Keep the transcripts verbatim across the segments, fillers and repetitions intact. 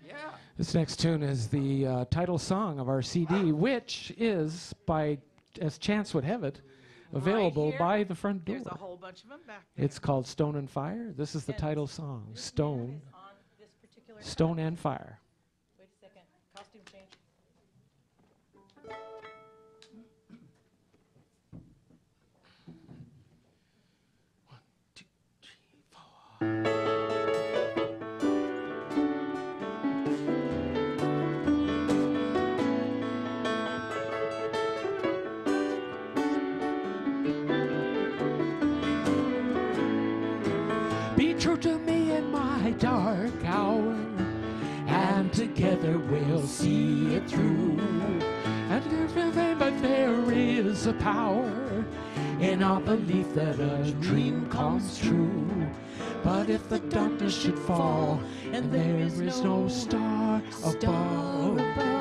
Yeah. This next tune is the uh, title song of our C D, which is, by as chance would have it, available right by the front door. There's a whole bunch of them back there. It's called Stone and Fire. This is the And title song, this Stone, man is on this particular Stone time. and Fire. Wait a second. Costume change. One, two, three, four. Be true to me in my dark hour, and together we'll see it through. And there's nothing but there is a power in our belief that a dream comes true. But if the darkness should fall and there is no star above,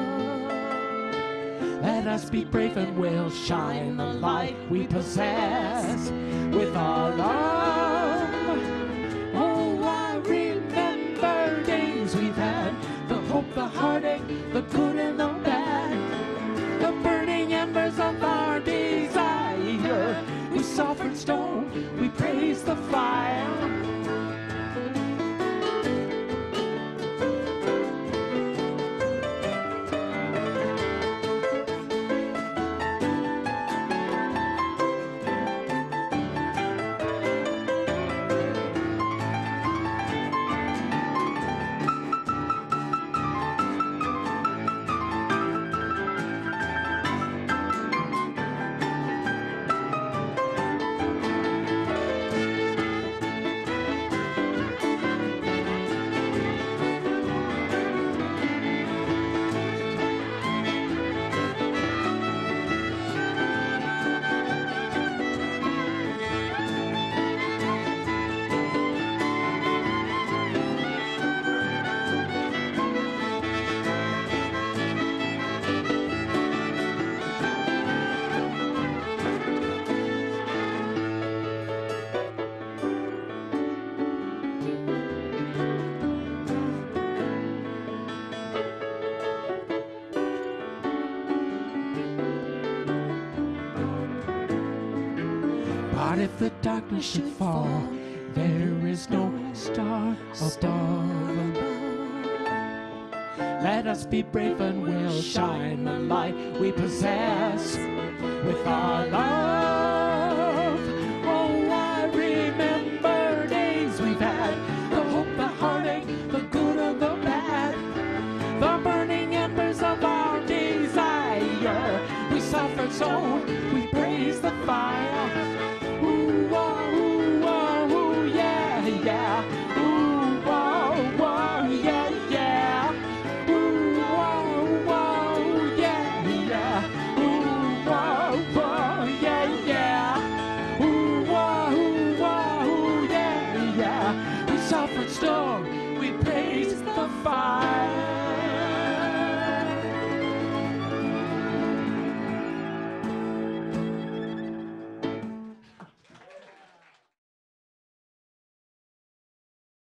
let us be brave and we'll shine the light we possess with our love. Oh, I remember days we've had, the hope, the heartache, the good and the bad, the burning embers of our desire. We suffered stone, we praise the fire. But if the darkness should fall, there is no star above. Let us be brave and we'll shine the light we possess with our love.